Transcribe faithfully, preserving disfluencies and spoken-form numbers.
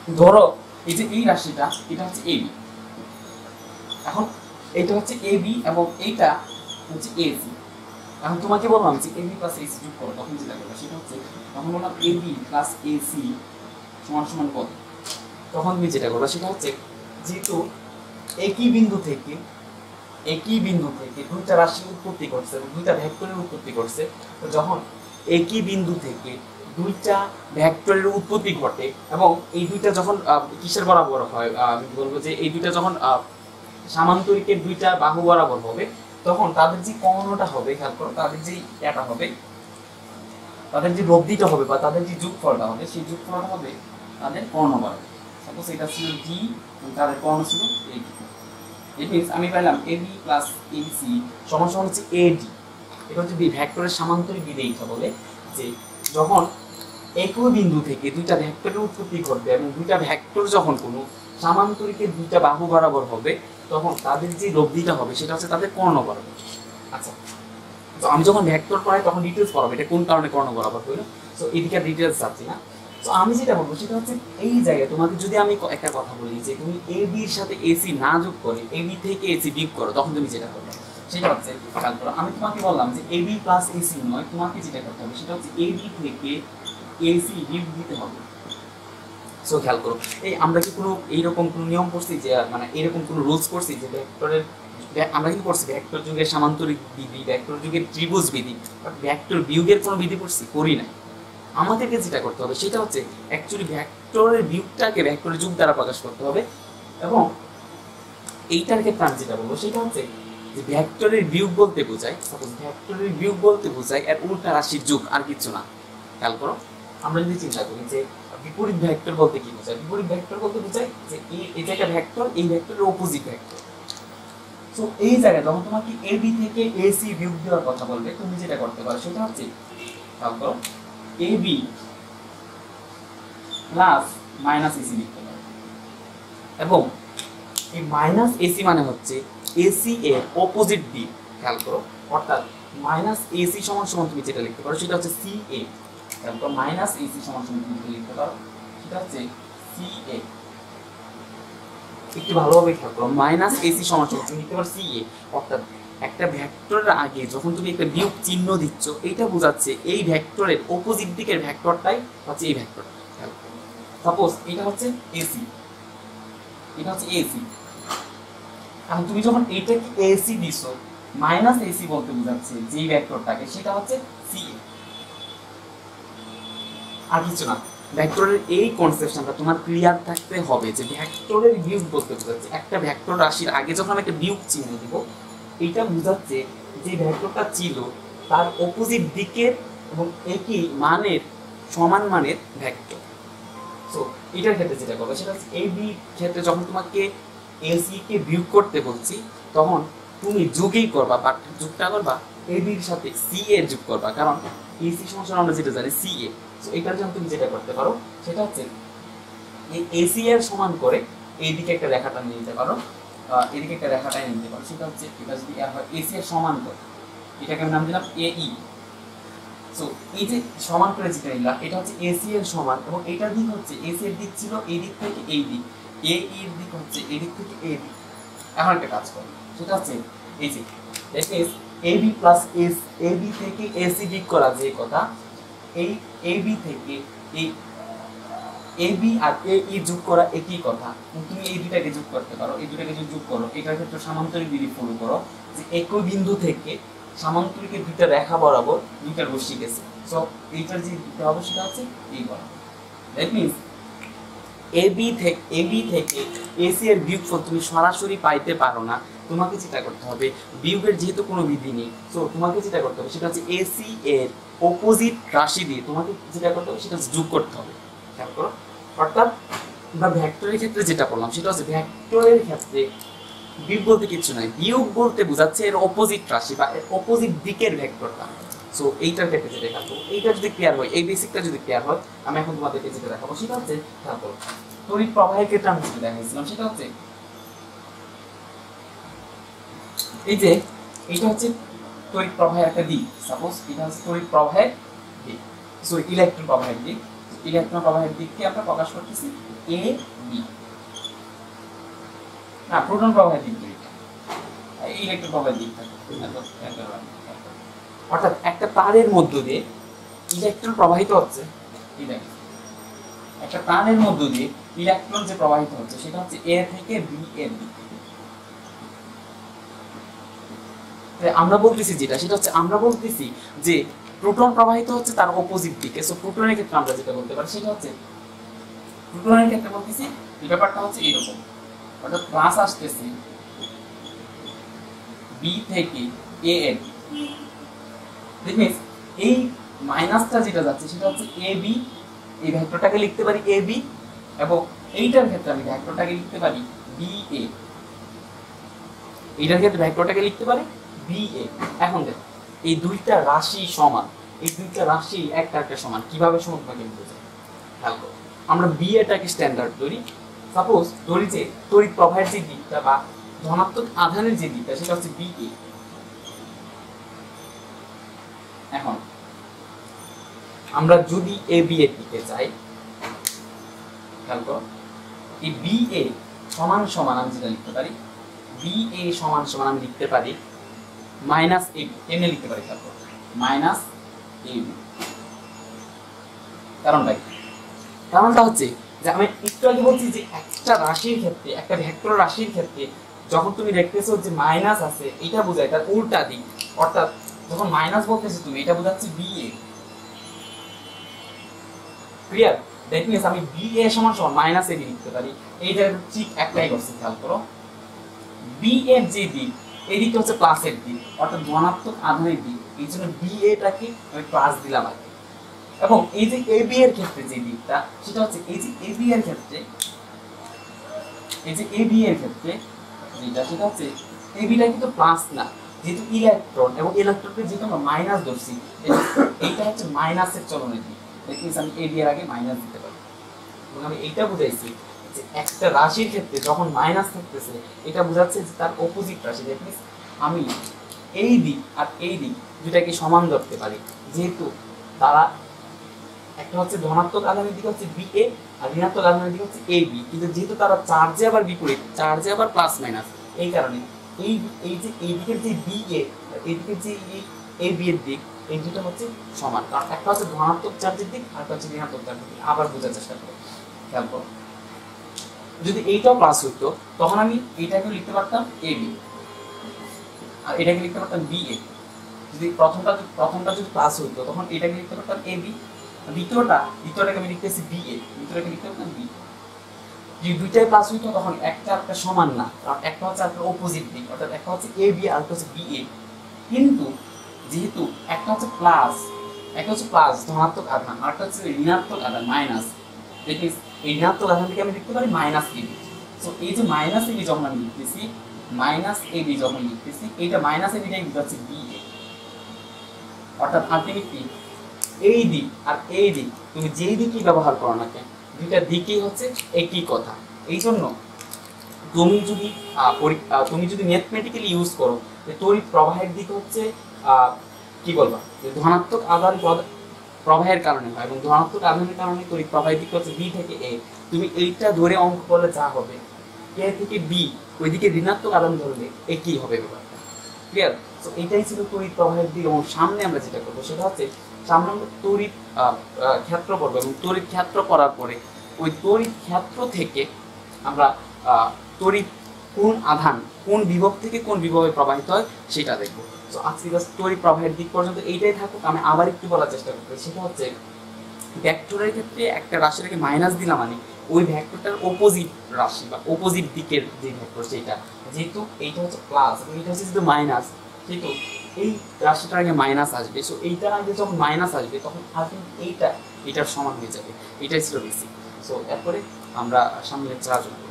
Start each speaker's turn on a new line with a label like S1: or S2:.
S1: ধরো এই যে এই রাশিটা এটা হচ্ছে এবি, এখন এইটা হচ্ছে এবি এবং এইটা হচ্ছে এসি। এখন তোমাকে বললাম যে এবি প্লাস এসি যোগ করো, তখন যেটা করবে সেটা হচ্ছে তখন বললাম এবি প্লাস এসি সমান সমান কত, তখন তুমি যেটা করবে সেটা হচ্ছে যেহেতু একই বিন্দু থেকে একই বিন্দু থেকে দুইটা রাশি উৎপত্তি করছে এবং দুইটা ভেক্টরের উৎপত্তি করছে, তো যখন একই বিন্দু থেকে দুইটা ভেক্টরের উৎপত্তি ঘটে এবং এই দুইটা যখন কিসের বরাবর হয়, আমি বলবো যে এই দুইটা যখন সামান্তরিকের দুইটা বাহু বরাবর হবে, তখন তাদের যে কর্ণটা হবে, খেয়াল করো তাদের যে এটা হবে, তাদের যে লব্ধিটা হবে বা তাদের যে যোগফলটা হবে, সেই যোগফলটা হবে তাদের কর্ণ বরাবর। সাপোজ এটা ছিল ডি, তাদের কর্ণ ছিল এডি। ইট মিন্স আমি পাইলাম এবি প্লাস এসি সমান সমান হচ্ছে এডি। এটা হচ্ছে ভেক্টরের সামান্তরিক বিধেয়িকা বলে যে যখন একই বিন্দু থেকে দুইটা ভেক্টরের উৎপত্তি ঘটবে এবং দুইটা ভেক্টর যখন কোনো সামান্তরিকের দুইটা বাহু বরাবর হবে, তখন তাদের যে লব্ধিটা হবে সেটা হচ্ছে তাদের কর্ণ বরাবর। আচ্ছা, তো আমি যখন ভেক্টর পড়াই তখন ডিটেলস পড়াবো এটা কোন কারণে কর্ণ বরাবর হইলো, তো এদিকে ডিটেলস যাচ্ছি না। তো আমি যেটা বলবো সেটা হচ্ছে এই জায়গায় তোমাকে যদি আমি একটা কথা বলি যে তুমি এ বির সাথে এসি না যোগ করে এ বি থেকে এসি বিয়োগ করো, তখন তুমি যেটা করবে সেটা হচ্ছে খেয়াল করো, আমি তোমাকে বললাম যে এ বি প্লাস এসি নয়, তোমাকে যেটা করতে হবে সেটা হচ্ছে এ বি থেকে এসি বিয়োগ দিতে হবে। সো খেয়াল করো, এই আমরা কি কোনো এইরকম কোনো নিয়ম পড়ছি যে মানে এরকম কোনো রুলস পড়ছি যে ভেক্টরের, আমরা কিন্তু পড়ছি ভেক্টর যুগের সামান্তরিক বিধি, ভেক্টর যুগের ত্রিভুজ বিধি, বাট ভেক্টর বিয়োগের কোনো বিধি পড়ছি করি না। আমাদেরকে যেটা করতে হবে সেটা হচ্ছে অ্যাকচুয়ালি ভেক্টরের বিয়োগটাকে ভেক্টরের যুগ দ্বারা প্রকাশ করতে হবে, এবং এইটার ক্ষেত্রে আমি যেটা বলবো সেটা হচ্ছে যে ভেক্টরের বিয়োগ বলতে বোঝায়, সাপোজ ভেক্টরের বিয়োগ বলতে বোঝায় এর উল্টা রাশির যুগ, আর কিছু না। খেয়াল করো, আমরা যদি চিন্তা করি যে বিপরীত ভেক্টর বলতে কি বোঝায়, বিপরীত ভেক্টর বলতে বোঝায় যে এই জায়গায় ভেক্টর, এই ভেক্টরের অপোজিট ভেক্টর। সো এই জায়গায় যখন তোমাকে এ বি থেকে এসি বিয়োগ দেওয়ার কথা বলবে, তুমি যেটা করতে পারো সেটা হচ্ছে খেয়াল করো A B plus minus AC লিখতে পারো, এবং এই মাইনাস এসি মানে হচ্ছে এসি এর অপোজিট দিক। খেয়াল করো, অর্থাৎ মাইনাস এসি সমান সমান তুমি যেটা লিখতে পারো সেটা হচ্ছে সি এ। খেয়াল করো, মাইনাস এসি সমান সমান তুমি লিখতে পারো সেটা হচ্ছে সি এ। একটু ভালোভাবে খেয়াল করো, মাইনাস এসি সমান সমান তুমি লিখতে পারো সি এ, অর্থাৎ একটা ভেক্টরের আগে যখন তুমি একটা বিয়োগ চিহ্ন দিচ্ছ, এইটা বোঝাচ্ছে এই ভেক্টরের অপোজিট দিকের ভেক্টরটাই হচ্ছে এই ভেক্টর। সাপোজ এটা হচ্ছে এসি, এটা হচ্ছে এসি, এখন তুমি যখন এইটাকে এসি দিছো, মাইনাস এসি বলতে বোঝাচ্ছে যে ভেক্টরটাকে সেটা হচ্ছে সি এ, আর কিছু না। ভেক্টরের এই কনসেপশনটা তোমার ক্লিয়ার থাকতে হবে যে ভেক্টরের বিয়োগ বলতে বোঝাচ্ছে একটা ভেক্টর রাশির আগে যখন আমি একটা বিয়োগ চিহ্ন দিব, এটা বোঝাচ্ছে যে ভেক্টরটা ছিল তার অপোজিট দিকের এবং একই মানের সমান মানের ভেক্টর। সো এটার ক্ষেত্রে যেটা করবে সেটা হচ্ছে এই বি ক্ষেত্রে যখন তোমাকে এসি কে বিয়োগ করতে বলছি, তখন তুমি যোগই করবা, বাট যোগটা করবা এ বির সাথে সি এর যোগ করবা, কারণ এসি সমান আমরা যেটা জানি সি এ। সো এটার জন্য তুমি যেটা করতে পারো সেটা হচ্ছে এই এসি এর সমান করে এইদিকে একটা রেখাটা নিয়ে নিতে পারো, এদিকে একটা রেখাটা নিতে পারো, সেটা হচ্ছে এটা যদি এসি এর সমান করে, এটাকে আমি নাম দিলাম এ ই। সো এই যে সমান করে যেটা নিলাম এটা হচ্ছে এসি এর সমান, এবং এটার দিক হচ্ছে এসি এর দিক ছিল এই দিক থেকে এই দিক, এ ই এর দিক হচ্ছে এই দিক থেকে এই দিক। এখন একটা কাজ করো সেটা হচ্ছে এই যে that is AB plus S, এবি থেকে এসি বিয়োগ করা যে কথা, এই এবি থেকে এই এবি আর এ ই যোগ করা একই কথা। তুমি এই দুটাকে যোগ করতে পারো, এই দুটাকে যদি যোগ করো এটার ক্ষেত্রে সামান্তরিক বিধি ফলো করো যে একই বিন্দু থেকে সামান্তরিকের দুইটা রেখা বরাবর দুইটা রশ্মি গেছে। সো এইটার যে দিকটা হবে সেটা হচ্ছে এই বরাবর। দ্যাট মিন্স এবি থেকে এবি থেকে এসি এর বিয়োগফল তুমি সরাসরি পাইতে পারো না, তোমাকে যেটা করতে হবে বিয়োগের যেহেতু কোনো বিধি নেই, সো তোমাকে যেটা করতে হবে সেটা হচ্ছে এসি এর অপোজিট রাশি দিয়ে তোমাকে যেটা করতে হবে সেটা হচ্ছে যোগ করতে হবে। খেয়াল করো, অর্থাৎ আমরা ভেক্টরের ক্ষেত্রে যেটা বললাম সেটা হচ্ছে ভেক্টরের ক্ষেত্রে বিয়োগ বলতে কিছু নাই, বিয়োগ বলতে বোঝাচ্ছে এর অপোজিট রাশি বা এর অপোজিট দিকের ভেক্টরটা। সো এইটার ক্ষেত্রে যেটা দেখাবো, এইটা যদি ক্লিয়ার হয়, এই বেসিকটা যদি ক্লিয়ার হয়, আমি এখন তোমাদেরকে যেটা দেখাবো সেটা হচ্ছে তারপর তড়িৎ প্রবাহের ক্ষেত্রে আমি যেটা দেখাইছিলাম সেটা হচ্ছে এই যে এইটা হচ্ছে তড়িৎ প্রবাহের একটা দিক। সাপোজ এটা হচ্ছে তড়িৎ প্রবাহের দিক, সো ইলেকট্রন প্রবাহের দিক। ইলেকট্রন প্রবাহের দিককে আমরা প্রকাশ করতেছি এ বি, না প্রোটন প্রবাহের দিক দুইটা, এই ইলেকট্রন প্রবাহের দিক থাকে। অর্থাৎ একটা তারের মধ্য দিয়ে ইলেকট্রন প্রবাহিত হচ্ছে, এই দেখেন একটা তারের মধ্য দিয়ে ইলেকট্রন যে প্রবাহিত হচ্ছে সেটা হচ্ছে এ থেকে বি এর দিক থেকে। আমরা বলতেছি যেটা সেটা হচ্ছে আমরা বলতেছি যে প্রোটন প্রবাহিত হচ্ছে তার অপোজিট দিকে। সো প্রোটনের ক্ষেত্রে আমরা যেটা বলতে পারি সেটা হচ্ছে প্রোটনের ক্ষেত্রে বলতেছি এই ব্যাপারটা হচ্ছে এরকম, অর্থাৎ প্লাস আসতেছে বি থেকে এ এর, দ্যাট মিন্স এই মাইনাসটা যেটা যাচ্ছে সেটা হচ্ছে এ বি, এই ভেক্টরটাকে লিখতে পারি এ বি, এবং এইটার ক্ষেত্রে আমি ভেক্টরটাকে লিখতে পারি বি এ, এইটার ক্ষেত্রে ভেক্টরটাকে লিখতে পারি বি এ। এখন দেখো এই দুইটা রাশি সমান, এই দুইটা রাশি একটা একটা সমান, কিভাবে সমান তোমাকে বোঝাই খেয়াল করো। আমরা বি এটাকে স্ট্যান্ডার্ড ধরি, সাপোজ ধরি যে তড়িৎ প্রবাহের যে দিকটা বা ধনাত্মক আধানের যে দিকটা সেটা হচ্ছে বি এ। এখন আমরা যদি এ বি এর দিকে যাই, খেয়াল করো এই বি এ সমান সমান আমি যেটা লিখতে পারি বি এ সমান সমান আমি লিখতে পারি মাইনাস এ বি, এমনি লিখতে পারি। খেয়াল করো মাইনাস এ বি, কারণটা কি? কারণটা হচ্ছে যে আমি একটু আগে বলছি যে একটা রাশির ক্ষেত্রে, একটা ভেক্টর রাশির ক্ষেত্রে যখন তুমি দেখতেছো যে মাইনাস আছে, এটা বোঝায় তার উল্টা দিক, অর্থাৎ যখন মাইনাস বলতেছো তুমি এটা বোঝাচ্ছে B A. Clear? That means আমি বি এ সমান সমান মাইনাস এ বি লিখতে পারি। এই জায়গায় ঠিক একটাই করছি, খেয়াল করো বি এর যে দিক এই দিকটা হচ্ছে প্লাসের দিক, অর্থাৎ ধনাত্মক আধানের দিক, এই জন্য বি এটাকে আমি প্লাস দিলাম আগে। এবং এই যে এ বি এর ক্ষেত্রে যে দিকটা সেটা হচ্ছে এই যে এ বি এর ক্ষেত্রে, এই যে এ বি এর ক্ষেত্রে যেটা সেটা হচ্ছে এ বিটা কিন্তু প্লাস না, যেহেতু ইলেকট্রন এবং ইলেকট্রনকে যেহেতু আমরা মাইনাস ধরছি, এইটা হচ্ছে মাইনাসের চলনের দিক। দ্যাট মিন্স আমি এ বি এর আগে মাইনাস দিতে পারি। এবং আমি এইটা বুঝাইছি যে একটা রাশির ক্ষেত্রে যখন মাইনাস থাকতেছে এটা বোঝাচ্ছে যে তার অপোজিট রাশি। দ্যাট মিন্স আমি এই দিক আর এই দিক দুটাকে সমান ধরতে পারি, যেহেতু তারা একটা হচ্ছে ধনাত্মক আধানের দিকে হচ্ছে বি এ আর ঋণাত্মক আধানের দিকে হচ্ছে এ বি, কিন্তু যেহেতু তারা চার্জে আবার বিপরীত, চার্জে আবার প্লাস মাইনাস, এই কারণে এই এই যে এই দিকের যে বি এ আর এই দিকের যে এ বি এর দিক এই দুটো হচ্ছে সমান, কারণ একটা হচ্ছে ধনাত্মক চার্জের দিক আর একটা হচ্ছে ঋণাত্মক চার্জের দিক। আবার বোঝার চেষ্টা করো, খেয়াল করো যদি এইটাও প্লাস হইতো তখন আমি এইটাকে লিখতে পারতাম এ বি আর এটাকে লিখতে পারতাম বি এ। যদি প্রথমটা প্রথমটা যদি প্লাস হইতো তখন এটাকে লিখতে পারতাম এ বি, দ্বিতীয়টা দ্বিতীয়টাকে আমি লিখতেছি বি এ, দ্বিতীয়টাকে লিখতে পারতাম বি। যদি দুইটাই প্লাস হইতো তখন একটা একটা সমান না, কারণ একটা হচ্ছে একটা অপোজিট দিক, অর্থাৎ একটা হচ্ছে এ বি আর একটা হচ্ছে বি এ। কিন্তু যেহেতু একটা হচ্ছে প্লাস, একটা হচ্ছে প্লাস ধনাত্মক আধান আর একটা হচ্ছে ঋণাত্মক আধান মাইনাস, দ্যাট মিন্স এই ঋণাত্মক আধানটিকে আমি লিখতে পারি মাইনাস এ বি। সো এই যে মাইনাস এ বি যখন আমি লিখতেছি, মাইনাস এ বি যখন লিখতেছি, এইটা মাইনাস এ বিটাই হচ্ছে বি এ। অর্থাৎ আলটিমেটলি এই দিক আর এই দিক তুমি যেই দিকই ব্যবহার করো না কেন, দুইটা দিকই হচ্ছে একই কথা। এই জন্য তুমি যদি তুমি যদি ম্যাথমেটিক্যালি ইউজ করো যে তড়িৎ প্রবাহের দিক হচ্ছে কি বলবা যে ধনাত্মক আধান প্রবাহের কারণে হয় এবং ধনাত্মক আধানের কারণে তড়িৎ প্রবাহের দিক হচ্ছে বি থেকে এ, তুমি এইটা ধরে অঙ্ক করলে যা হবে এ থেকে বি ওইদিকে ঋণাত্মক আধান ধরলে একই হবে ব্যাপারটা। ক্লিয়ার? তো এটাই ছিল তড়িৎ প্রবাহের দিক। এবং সামনে আমরা যেটা করবো সেটা হচ্ছে সামনে আমরা তড়িৎ ক্ষেত্র পড়বো এবং তড়িৎ ক্ষেত্র পড়ার পরে ওই তড়িৎ ক্ষেত্র থেকে আমরা তড়িৎ কোন আধান কোন বিভব থেকে কোন বিভবে প্রবাহিত হয় সেটা দেখবো। তো আজকে জাস্ট তড়িৎ প্রবাহের দিক পর্যন্ত এইটাই থাকুক। আমি আবার একটু বলার চেষ্টা করবো, সেটা হচ্ছে ভেক্টরের ক্ষেত্রে একটা রাশিটাকে মাইনাস দিলাম মানে ওই ভেক্টরটার অপোজিট রাশি বা অপোজিট দিকের যে ভেক্টর সেটা, যেহেতু এইটা হচ্ছে প্লাস এবং এইটা হচ্ছে যেহেতু মাইনাস, সেহেতু এই রাশিটার আগে মাইনাস আসবে। সো এইটার আগে যখন মাইনাস আসবে তখন আলটিমেটলি এইটা এটার সমান হয়ে যাবে। এটাই ছিল বেসিক। সো এরপরে আমরা সামনে লেকচার আলোচনা